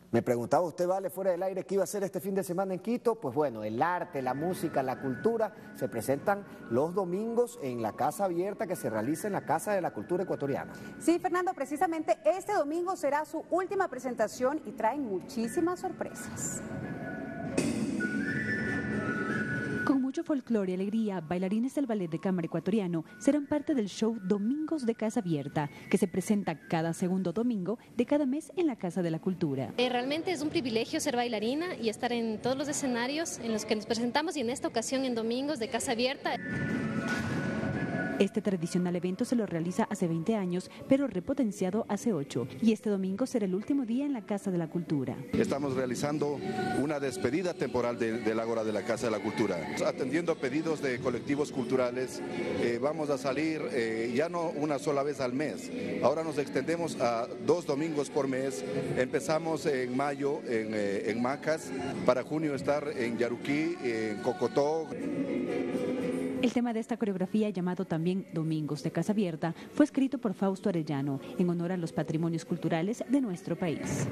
Me preguntaba usted, Vale, fuera del aire, ¿qué iba a hacer este fin de semana en Quito? Pues bueno, el arte, la música, la cultura se presentan los domingos en la Casa Abierta que se realiza en la Casa de la Cultura Ecuatoriana. Sí, Fernando, precisamente este domingo será su última presentación y traen muchísimas sorpresas. Con mucho folclore y alegría, bailarines del Ballet de Cámara Ecuatoriano serán parte del show Domingos de Casa Abierta, que se presenta cada segundo domingo de cada mes en la Casa de la Cultura. Realmente es un privilegio ser bailarina y estar en todos los escenarios en los que nos presentamos y en esta ocasión en Domingos de Casa Abierta. Este tradicional evento se lo realiza hace 20 años, pero repotenciado hace 8, y este domingo será el último día en la Casa de la Cultura. Estamos realizando una despedida temporal del Ágora de la Casa de la Cultura. Atendiendo pedidos de colectivos culturales, vamos a salir ya no una sola vez al mes, ahora nos extendemos a 2 domingos por mes. Empezamos en mayo en Macas, para junio estar en Yaruquí, en Cocotó. El tema de esta coreografía, llamado también Domingos de Casa Abierta, fue escrito por Fausto Arellano en honor a los patrimonios culturales de nuestro país.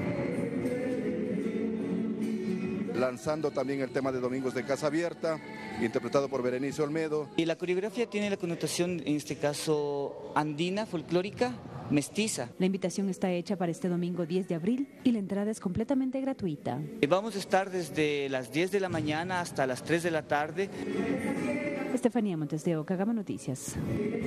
Lanzando también el tema de Domingos de Casa Abierta, interpretado por Berenice Olmedo. Y la coreografía tiene la connotación, en este caso, andina, folclórica, mestiza. La invitación está hecha para este domingo 10 de abril y la entrada es completamente gratuita. Vamos a estar desde las 10 de la mañana hasta las 3 de la tarde. Estefanía Montes de Oca, Gama Noticias.